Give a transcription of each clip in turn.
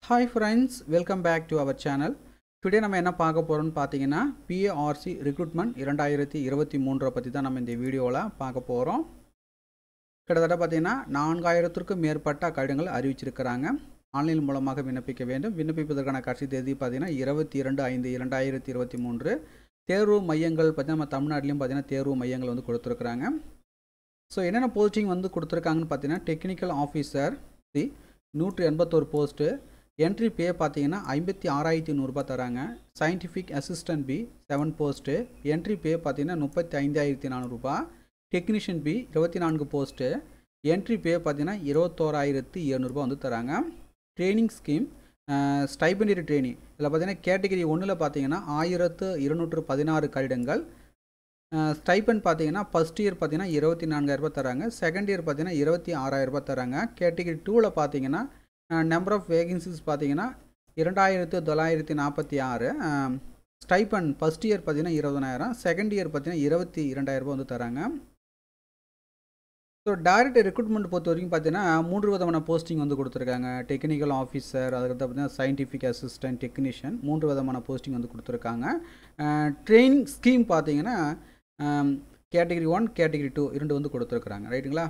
Hi friends, welcome back to our channel. Today நம்ம என்ன பார்க்க போறோம்னு பாத்தீங்கன்னா PARC Recruitment 2023 பத்தி தான் நம்ம இந்த வீடியோல பார்க்க போறோம். கிட்டத்தட்ட பாத்தீங்கன்னா 4000க்கும் மேற்பட்ட கடிதங்கள் அறிவிச்சிருக்காங்க. ஆன்லைன் மூலமாக விண்ணப்பிக்க வேண்டும். விண்ணப்பிப்பதற்கான கடைசி தேதி பாத்தீங்கன்னா 22/5/2023. தேர்வு மையங்கள் பாத்தீங்கன்னா நம்ம தமிழ்நாட்டிலும் பாத்தீங்கன்னா தேர்வு மையங்கள் வந்து கொடுத்திருக்காங்க. சோ என்னென்ன போஸ்டிங் வந்து கொடுத்திருக்காங்கன்னு பாத்தீங்கன்னா technical officer 181 post. Entry pay பார்த்தீங்கன்னா 56,100 ரூபாய் தராங்க. Scientific assistant B 7 post. Entry pay பார்த்தீங்கன்னா 35,400 ரூபாய். Technician B 24 post. Entry pay பார்த்தீங்கன்னா 21,700 ரூபாய் வந்து தராங்க. ட்ரைனிங் ஸ்கீம் ஸ்டைபெண்டரி ட்ரைனிங் இதில் பார்த்தீங்கன்னா கேட்டகரி 1ல் பார்த்தீங்கன்னா 1216 கடிதங்கள். ஸ்டைபண்ட் பார்த்தீங்கன்னா ஃபஸ்ட் இயர் பார்த்தீங்கன்னா 24,000 ரூபாய் தராங்க. செகண்ட் இயர் பார்த்தீங்கன்னா 26,000 ரூபாய் தராங்க. கேட்டகரி 2ல் பார்த்தீங்கன்னா நம்பர் ஆஃப் வேகன்சிஸ் பார்த்தீங்கன்னா 2946. ஸ்டைபன் ஃபஸ்ட் இயர் பார்த்தீங்கன்னா 20,000, செகண்ட் இயர் பார்த்தீங்கன்னா 22,000 ரூபாய் வந்து தராங்க. ஸோ டைரக்ட் ரெக்ரூட்மெண்ட் பொறுத்த வரைக்கும் பார்த்தீங்கன்னா 3 விதமான போஸ்டிங் வந்து கொடுத்துருக்காங்க. டெக்னிக்கல் ஆஃபீஸர், அதுக்கடுத்து பார்த்தீங்கன்னா சயின்டிஃபிக் அசிஸ்டன்ட், டெக்னீஷியன் 3 விதமான போஸ்டிங் வந்து கொடுத்துருக்காங்க. ட்ரைனிங் ஸ்கீம் பார்த்தீங்கன்னா கேட்டகரி 1, கேட்டகரி 2 2 வந்து கொடுத்துருக்குறாங்க. ரைட்டுங்களா?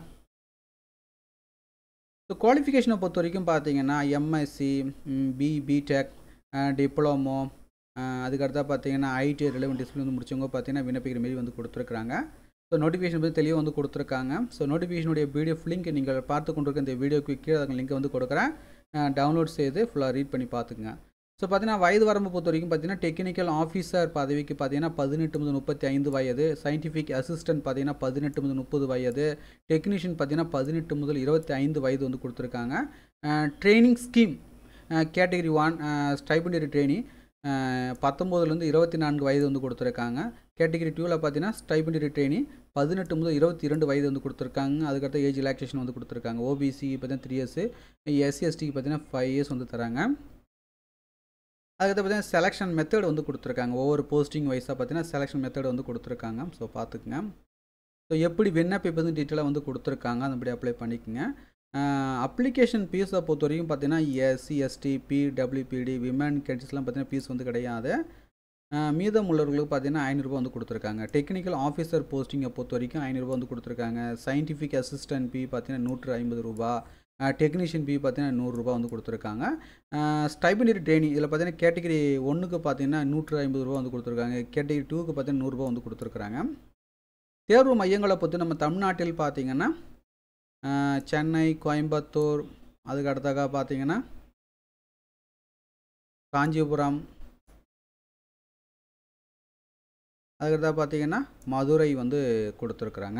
ஸோ குவாலிஃபிகேஷனை பொறுத்த வரைக்கும் பார்த்தீங்கன்னா எம்எஸ்சி, பிடெக், டிப்ளமோ, அதுக்கடுத்தா பார்த்தீங்கன்னா ஐடி ரிலவெண்ட் டிசிப்ளின் வந்து முடிச்சவங்க பார்த்தீங்கன்னா விண்ணப்பிக்கிற மாரி வந்து கொடுத்துருக்காங்க. ஸோ நோட்டிஃபிகேஷன் பற்றி தெளிவாக வந்து கொடுத்துருக்காங்க. ஸோ நோட்டிஃபிகேஷனுடைய பிடிஎஃப் லிங்க் நீங்கள் பார்த்து கொண்டிருக்க இந்த வீடியோக்கு கீழே அந்த லிங்க் வந்து கொடுக்குறேன். டவுன்லோட் செய்து ஃபுல்லாக ரீட் பண்ணி பார்த்துக்குங்க. ஸோ பார்த்தீங்கன்னா வயது வரம்பு பொறுத்த வரைக்கும் பார்த்தீங்கன்னா டெக்னிக்கல் ஆஃபீஸர் பதவிக்கு பார்த்தீங்கன்னா 18 முதல் 35 வயது, சயின்டிஃபிக் அசிஸ்டன்ட் பார்த்தீங்கன்னா 18 முதல் 30 வயது, டெக்னீஷியன் பார்த்தீங்கன்னா 18 முதல் 25 வயது வந்து கொடுத்துருக்காங்க. Training scheme category 1 stipendiary training 19லேருந்து 24 வயது வந்து கொடுத்துருக்காங்க. கேட்டகரி 2வில் பார்த்தீங்கன்னா ஸ்டைபெண்டரி ட்ரைனிங் 18 முதல் 22 வயது வந்து கொடுத்துருக்காங்க. அதுக்கடுத்து ஏஜ் ரிலாக்ஸேஷன் வந்து கொடுத்துருக்காங்க. ஓபிசி பார்த்தீங்கன்னா 3 இயர்ஸ், எஸ்சிஎஸ்டிக்கு பார்த்தீங்கன்னா 5 இயர்ஸ் வந்து தராங்க. அதுக்கடுத்து பார்த்தீங்கன்னா செலெக்ஷன் மெத்தட் வந்து கொடுத்துருக்காங்க. ஒவ்வொரு போஸ்டிங் வைஸாக பார்த்தீங்கன்னா செலெக்ஷன் மெத்தட் வந்து கொடுத்துருக்காங்க. ஸோ பார்த்துக்குங்க. ஸோ எப்படி விண்ணப்பிப்பது டீட்டெயிலாக வந்து கொடுத்துருக்காங்க, அதுபடி அப்ளை பண்ணிக்கோங்க. அப்ளிகேஷன் ஃபீஸை பொறுத்த வரைக்கும் பார்த்தீங்கன்னா எஸ்சி, எஸ்டி, பிடபிள்யூபிடி, விமன் கேண்டிடேட்ஸ்லாம் பார்த்தீங்கன்னா ஃபீஸ் வந்து கிடையாது. மீதம் உள்ளவர்களுக்கு பார்த்தீங்கன்னா 500 ரூபாய் வந்து கொடுத்துருக்காங்க. டெக்னிக்கல் ஆஃபீஸர் போஸ்டிங்கை பொறுத்த வரைக்கும் 500 ரூபாய் வந்து கொடுத்துருக்காங்க. சயின்டிஃபிக் அசிஸ்டன்ட் பி பார்த்தீங்கன்னா 150 ரூபா, டெக்னீஷியன் பி பார்த்தீங்கன்னா 100 ரூபா வந்து கொடுத்துருக்காங்க. ஸ்டைபெண்டரி ட்ரைனிங் இதில் பார்த்தீங்கன்னா கேட்டகரி 1க்கு பார்த்தீங்கன்னா 150 ரூபா வந்து கொடுத்துருக்காங்க. கேட்டகரி 2க்கு பார்த்தீங்கன்னா 100 ரூபா வந்து கொடுத்துருக்குறாங்க. தேர்வு மையங்களை பொறுத்து நம்ம தமிழ்நாட்டில் பார்த்தீங்கன்னா சென்னை, கோயம்புத்தூர், அதுக்கு அடுத்தாக பார்த்தீங்கன்னா காஞ்சிபுரம், அதுக்கடுத்தாக பார்த்தீங்கன்னா மதுரை வந்து கொடுத்துருக்குறாங்க.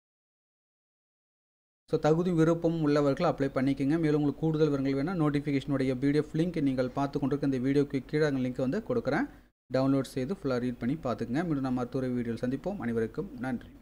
ஸோ தகுதி விருப்பம் உள்ளவர்கள் அப்ளை பண்ணிக்கோங்க. மேலும் உங்களுக்கு கூடுதல் விவரங்கள் வேணால் நோட்டிஃபிகேஷனுடைய பிடிஎஃப் லிங்க் நீங்கள் பார்த்து கொண்டிருக்க இந்த வீடியோக்கு கீழே அந்த லிங்க் வந்து கொடுக்குறேன். டவுன்லோட் செய்து ஃபுல்லாக ரீட் பண்ணி பார்த்துக்குங்க. மீண்டும் நம்ம மற்றொரு வீடியோவில் சந்திப்போம். அனைவருக்கும் நன்றி.